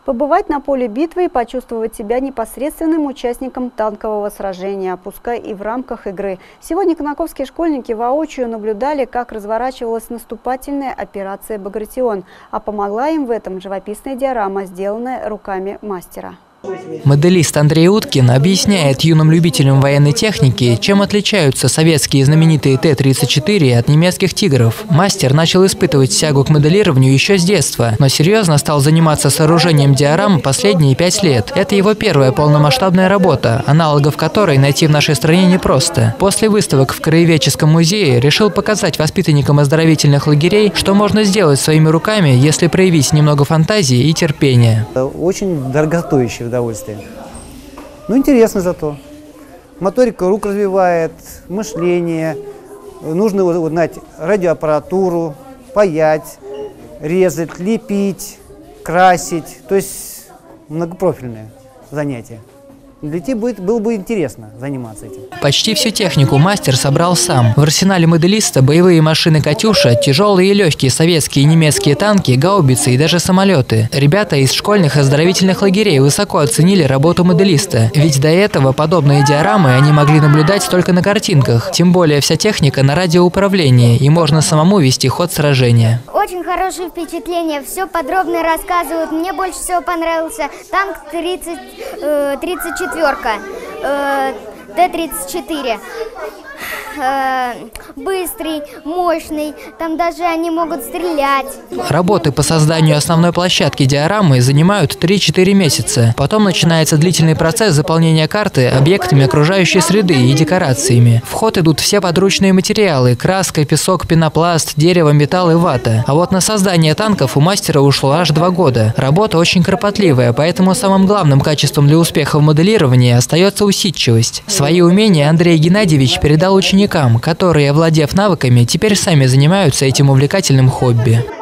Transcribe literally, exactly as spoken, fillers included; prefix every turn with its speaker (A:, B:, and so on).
A: Побывать на поле битвы и почувствовать себя непосредственным участником танкового сражения, пускай и в рамках игры. Сегодня конаковские школьники воочию наблюдали, как разворачивалась наступательная операция «Багратион», а помогла им в этом живописная диорама, сделанная руками мастера.
B: Моделист Андрей Уткин объясняет юным любителям военной техники, чем отличаются советские знаменитые Т тридцать четыре от немецких «Тигров». Мастер начал испытывать тягу к моделированию еще с детства, но серьезно стал заниматься сооружением диорам последние пять лет. Это его первая полномасштабная работа, аналогов которой найти в нашей стране непросто. После выставок в Краеведческом музее решил показать воспитанникам оздоровительных лагерей, что можно сделать своими руками, если проявить немного фантазии и терпения.
C: Очень дорогостоящее удовольствие. Ну, интересно зато. Моторика рук развивает, мышление. Нужно вот, знать радиоаппаратуру, паять, резать, лепить, красить. То есть многопрофильное занятие. Для тебя будет, было бы интересно заниматься этим.
B: Почти всю технику мастер собрал сам. В арсенале моделиста боевые машины «Катюша», тяжелые и легкие советские и немецкие танки, гаубицы и даже самолеты. Ребята из школьных оздоровительных лагерей высоко оценили работу моделиста. Ведь до этого подобные диорамы они могли наблюдать только на картинках. Тем более вся техника на радиоуправлении, и можно самому вести ход сражения.
D: Очень хорошее впечатление, все подробно рассказывают. Мне больше всего понравился танк тридцать четыре. Т тридцать четыре. Быстрый, мощный, там даже они могут стрелять.
B: Работы по созданию основной площадки диорамы занимают три-четыре месяца. Потом начинается длительный процесс заполнения карты объектами окружающей среды и декорациями. В ход идут все подручные материалы – краска, песок, пенопласт, дерево, металл и вата. А вот на создание танков у мастера ушло аж два года. Работа очень кропотливая, поэтому самым главным качеством для успеха в моделировании остается усидчивость. Свои умения Андрей Геннадьевич передал ученикам, которые, овладев навыками, теперь сами занимаются этим увлекательным хобби.